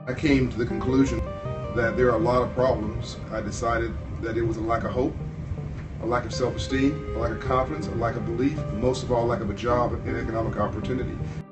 I came to the conclusion that there are a lot of problems. I decided that it was a lack of hope, a lack of self-esteem, a lack of confidence, a lack of belief, and most of all, a lack of a job and economic opportunity.